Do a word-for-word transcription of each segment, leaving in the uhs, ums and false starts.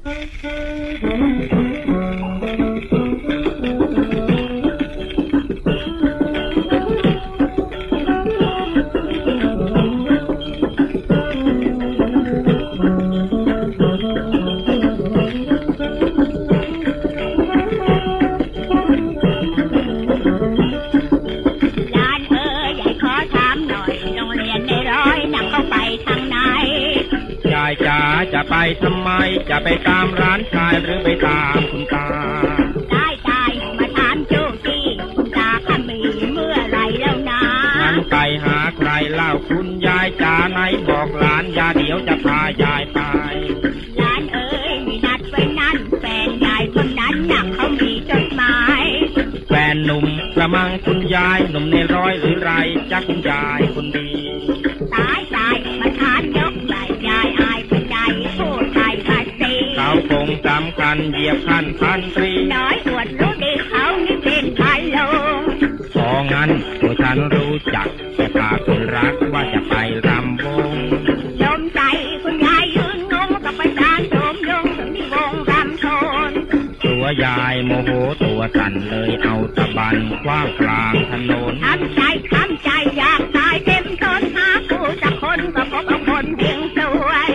จะไปทำไมจะไปตามร้านชายหรือไปตามคุณตาได้ได้มาถามจู้จี้คุณตาข้ามีเมื่อไรแล้วนะงั้นไปหาใครเล่าคุณยายจ๋าไหนบอกหลานยาเดี๋ยวจะพายายไปหลานเอ๋ยมีนัดไว้นั่นแฟนยายคนนั้นน่ะเขามีจดหมายแฟนหนุ่มกระมังคุณยายหนุ่มในร้อยหรือไรจ้าคุณยายคนดีตายตายมาถามยกใหญ่ยายอายเป็นใจพูดไทยภาษีเขาคงจำกันเหยียบพันพันตรีน้อยอวดรู้ดีเขานี่เป็นไทยลงพองั้นตัวฉันรู้จักแต่พาคนรักว่าจะไปรำวงยมใจคุณยายยืนงงกับประชาชนยงถึงที่วงรำโทนตัวยายโมโหตัวสั่นเลยเอาตะบันคว้างกลางถนนทำใจทำใจอยากตายเต็มทนหาผู้สักคนก็พบเอาคนเพียงสวย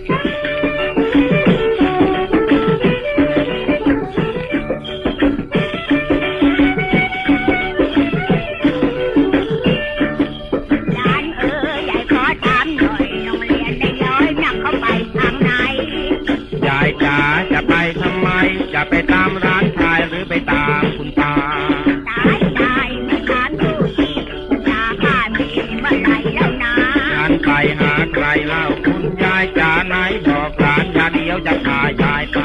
หลานเอ๋ยยายขอถามหน่อยโรงเรียนได้ย้อยนั่งเข้าไปทางไหนยายจ๋าจะไปทำไมจะไปตามร้านชายหรือไปตามคุณตาตายตายมาถามดูสิคุณตาข้ามีเมื่อไรแล้วนะงั้นไปหาใครเล่าคุณยายจ๋าไหนบอกหลานยาเดียวจะพายายไป